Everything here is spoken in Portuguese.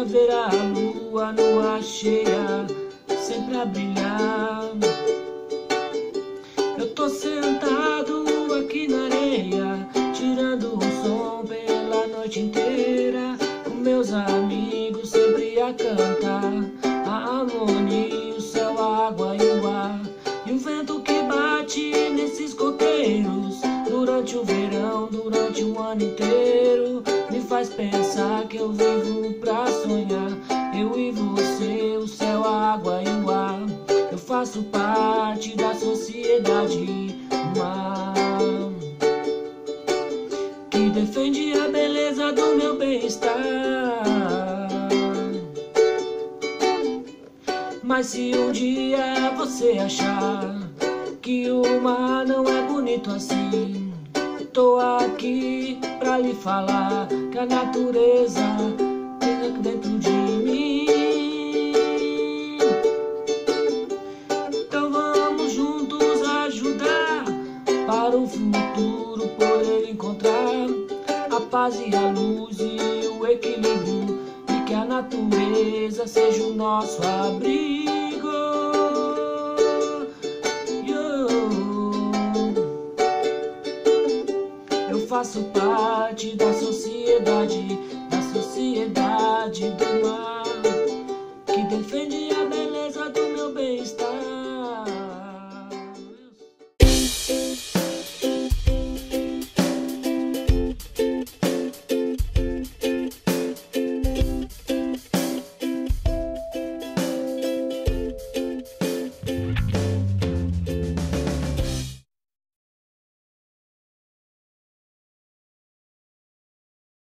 ver a lua cheia sempre a brilhar. Eu tô sentado aqui na areia, tirando um som pela noite inteira, com meus amigos sempre a cantar a harmonia, o céu, a água e o ar, e o vento que bate nesses coteiros durante o verão, durante o ano inteiro, me faz pensar que eu vivo pra sonhar. Eu e você, o céu, a água e o ar. Eu faço parte da sociedade humana que defende a beleza do meu bem-estar. Mas se um dia você achar que o mar não é bonito assim, tô aqui pra lhe falar que a natureza tem dentro de mim. Então vamos juntos ajudar para o futuro poder encontrar a paz e a luz e o equilíbrio, e que a natureza seja o nosso abrigo. Eu faço parte da sociedade do mar.